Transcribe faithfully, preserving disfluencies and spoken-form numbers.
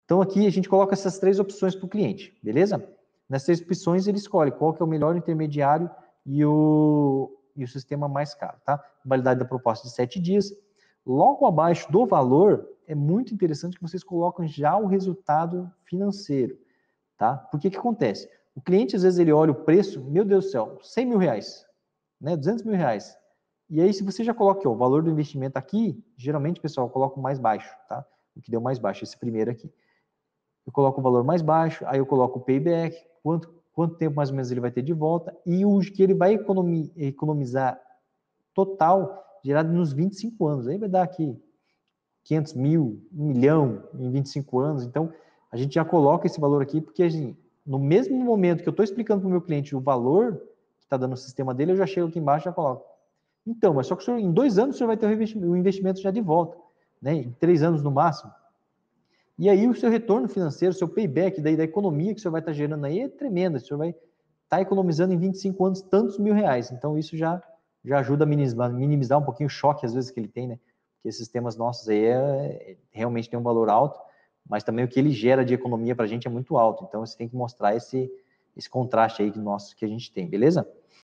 Então, aqui a gente coloca essas três opções para o cliente, beleza? Nessas três opções, ele escolhe qual que é o melhor intermediário e o, e o sistema mais caro, tá? Validade da proposta de sete dias. Logo abaixo do valor, é muito interessante que vocês colocam já o resultado financeiro, tá? Porque que acontece? O cliente, às vezes, ele olha o preço, meu Deus do céu, cem mil reais, né? duzentos mil reais. E aí, se você já coloca ó, o valor do investimento aqui, geralmente, pessoal, eu coloco mais baixo, tá? O que deu mais baixo, esse primeiro aqui. Eu coloco o valor mais baixo, aí eu coloco o payback, quanto, quanto tempo mais ou menos ele vai ter de volta, e o que ele vai economizar total, gerado nos vinte e cinco anos. Aí vai dar aqui quinhentos mil, um milhão em vinte e cinco anos. Então, a gente já coloca esse valor aqui, porque assim, no mesmo momento que eu estou explicando para o meu cliente o valor que está dando o sistema dele, eu já chego aqui embaixo e já coloco. Então, mas só que o senhor, em dois anos o senhor vai ter o investimento, o investimento já de volta, né? Em três anos no máximo. E aí o seu retorno financeiro, o seu payback daí da economia que o senhor vai estar gerando aí é tremenda. O senhor vai estar economizando em vinte e cinco anos tantos mil reais. Então isso já, já ajuda a minimizar, minimizar um pouquinho o choque às vezes que ele tem, né? Porque esses sistemas nossos aí é, é, realmente tem um valor alto, mas também o que ele gera de economia para a gente é muito alto. Então você tem que mostrar esse, esse contraste aí que, nosso, que a gente tem, beleza?